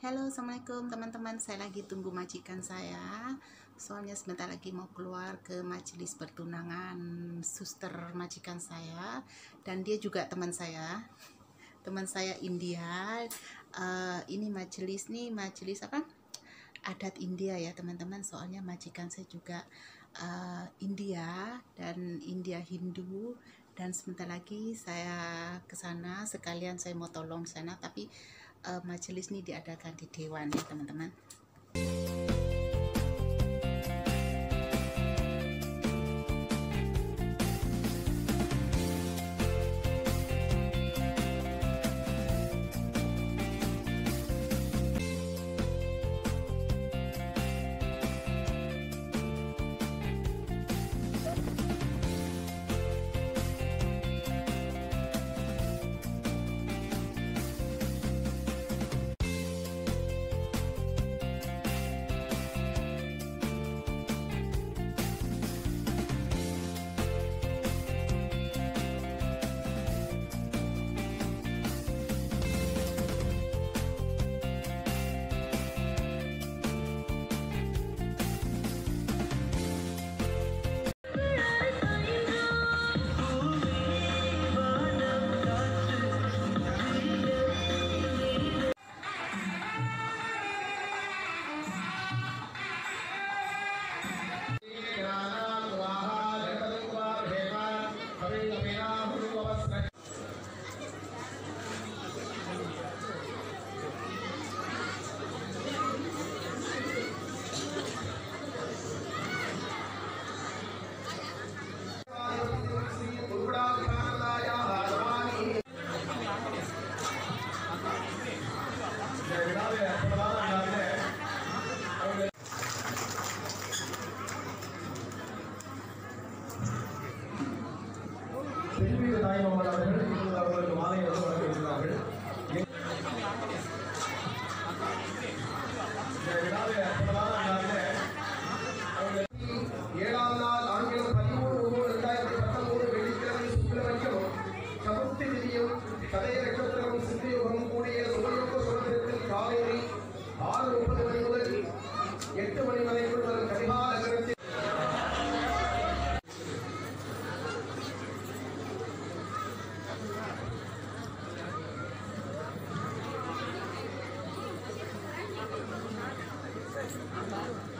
Halo, assalamualaikum teman-teman. Saya lagi tunggu majikan saya. Soalnya sebentar lagi mau keluar ke majelis pertunangan suster majikan saya, dan dia juga teman saya. Teman saya India. Ini majelis apa? Adat India ya teman-teman. Soalnya majikan saya juga India dan India Hindu. Dan sebentar lagi saya ke sana, sekalian saya mau tolong di sana, tapi majelis ini diadakan di dewan ya teman-teman. ஏழாம் நாள் ஆங்கிலம் 13/3/2019 வெள்ளிக்கிழமை சுக்கிரமணியும் சதுர்த்தி திதியும் சதய நட்சத்திரமும் சித்தியோகமும் கூடிய சுபயோக சுரத்தில் காலையில் 6:30 மணி முதல் 8 மணி வரைக்குள் வரும் கடிகார நகரத்தில் Thank you.